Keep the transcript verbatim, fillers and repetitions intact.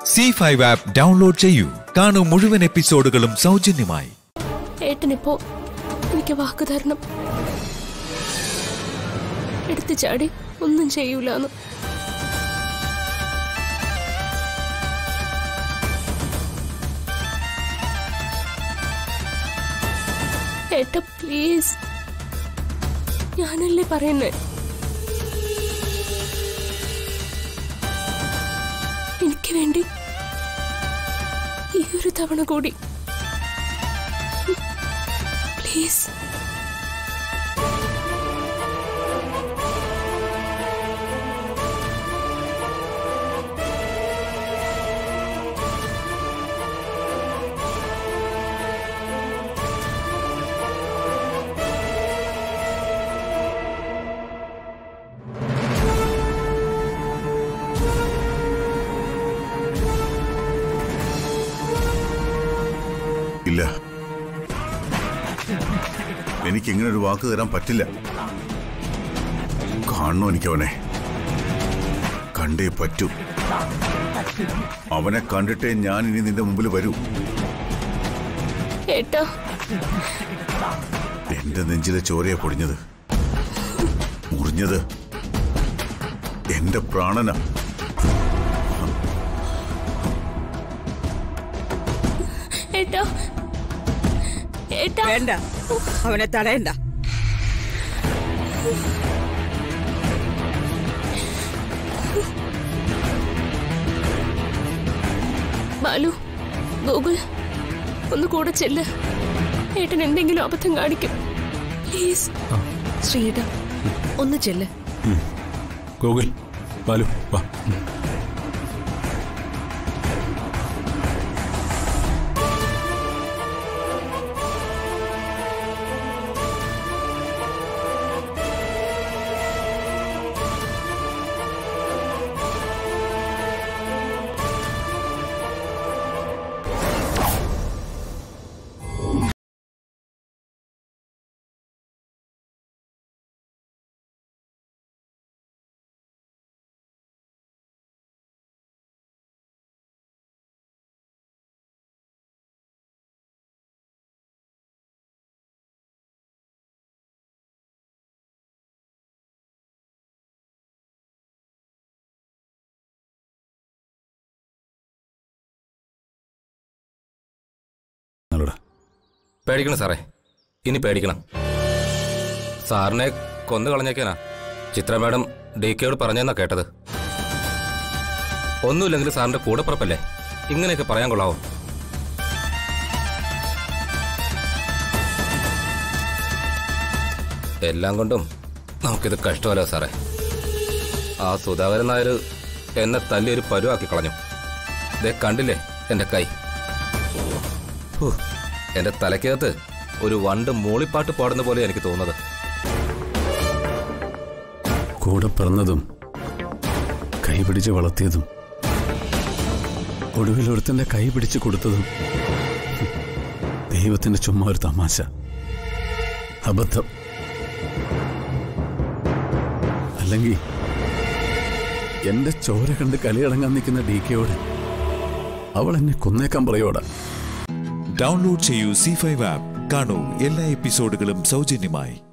See five app download ചെയ്യൂ. കാണൂ മുഴുവൻ എപ്പിസോഡുകളും സൗജന്യമായി. ഏട്ടനിപ്പോ എനിക്ക് വാക്ക് തരണം, എടുത്തു ചാടി ഒന്നും ചെയ്യൂലെന്ന്. ഏട്ട പ്ലീസ്, ഞാനല്ലേ പറയുന്നേ. എനിക്ക് വേണ്ടി ഈ ഒരു തവണ കൂടി പ്ലീസ്. ഇല്ല, എനിക്ക് ഇങ്ങനെ ഒരു വാക്ക് തരാൻ പറ്റില്ല. കാണണോ എനിക്കവനെ, കണ്ടേ പറ്റൂ. അവനെ കണ്ടിട്ടേ ഞാൻ ഇനി നിന്റെ മുമ്പിൽ വരൂ. എന്റെ നെഞ്ചിലെ ചോരയെ പൊടിഞ്ഞത്, മുറിഞ്ഞത് എന്റെ പ്രാണന. വേണ്ട, അവനെ തടയണ്ട. ബാലു, ഗോകുൽ, ഒന്ന് കൂടെ ചെല്ല്. ഏട്ടൻ എന്തെങ്കിലും അബദ്ധം കാണിക്കും, പ്ലീസ്. ശ്രീധ, ഒന്ന് ചെല്ല്. ഗോകുൽ, ബാലു, വാ. പേടിക്കണം സാറേ, ഇനി പേടിക്കണം. സാറിനെ കൊന്നു കളഞ്ഞേക്കാനാ ചിത്ര മാഡം ഡി കെയോട് പറഞ്ഞെന്നാ കേട്ടത്. ഒന്നുമില്ലെങ്കിൽ സാറിന്റെ കൂടെ പുറപ്പല്ലേ, ഇങ്ങനെയൊക്കെ പറയാൻ കൊള്ളാവോ? എല്ലാം കൊണ്ടും നമുക്കിത് കഷ്ടമല്ലോ സാറേ. ആ സുധാകരൻ നായർ എന്നെ തല്ലി ഒരു പരുവാക്കി കളഞ്ഞു. ഇതേ കണ്ടില്ലേ എന്റെ കൈ. എന്റെ തലയ്ക്കകത്ത് ഒരു വണ്ട് മൂളിപ്പാട്ട് പാടുന്ന പോലെ എനിക്ക് തോന്നുന്നത്. കൂടെ പിറന്നതും കൈ പിടിച്ച് വളർത്തിയതും ഒടുവിൽ ഒരുത്തന്റെ കൈ പിടിച്ച് കൊടുത്തതും ദൈവത്തിന്റെ ചുമ്മാ ഒരു തമാശ, അബദ്ധം. അല്ലെങ്കിൽ എന്റെ ചോര കണ്ട് കലിയടങ്ങാൻ നിൽക്കുന്ന ഡി കെയോട് അവൾ എന്നെ കൊന്നേക്കാൻ പറയോടാ. ഡൗൺലോഡ് ചെയ്യൂ സീ ഫൈവ് ആപ്പ്. കാണൂ എല്ലാ എപ്പിസോഡുകളും സൗജന്യമായി.